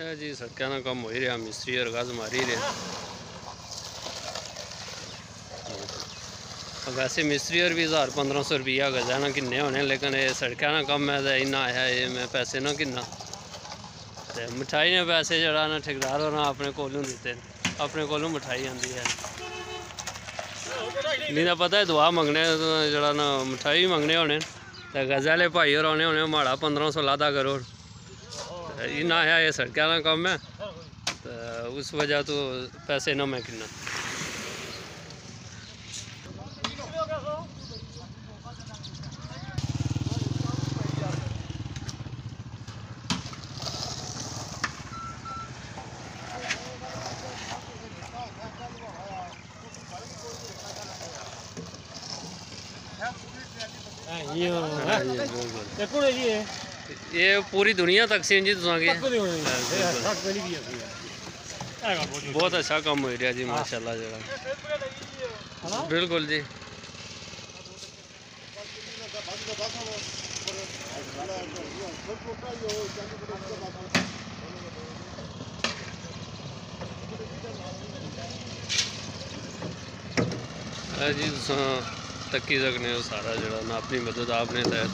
जी सड़क ना कम हो ही रहा, मिस्त्री और गज मार ही रहे। वैसे मिस्त्री और भी 1000-1500 रुपया गजा ना किन्ने होने, लेकिन ये सड़क ना कम है तो इन्ना आया ये मैं पैसे ना किन्ना। तो मिठाई ने पैसे जरा ना ठेकेदार होना अपने कोलों दिते, अपने कोलों मिठाई आती है। नहीं तो पता है दुआ मंगने जरा ना मिठाई मंगने होने तो गजे वाले भाई और आने होने माड़ा 1500 लादा करो। इन्ना आया ये सड़क ना कम है तो उस वजह तो पैसे ना मैं किन्ना। ये पूरी दुनिया तक से जी तुसांगे बहुत अच्छा काम हो रहा जी माशाल्लाह जरा बिल्कुल जी। जी तुस तक्की सकने हो सारा जरा ना अपनी मदद आपने तहत।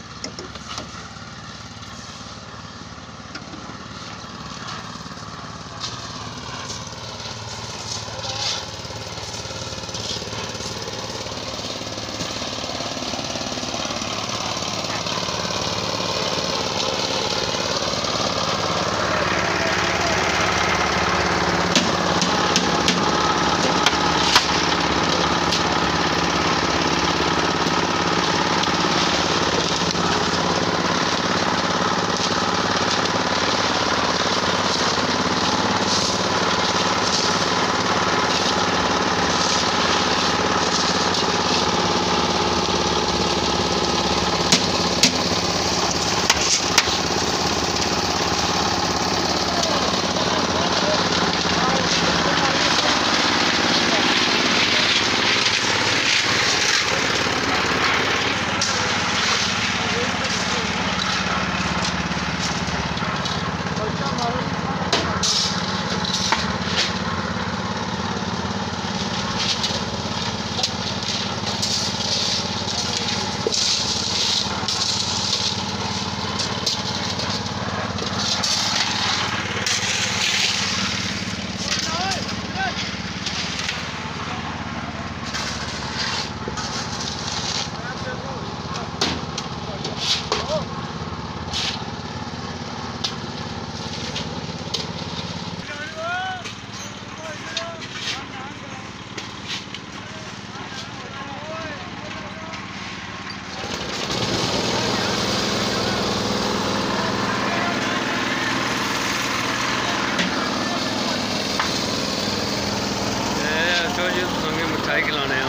मिठाई खिलाने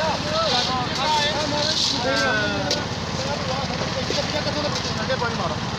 पानी मारो।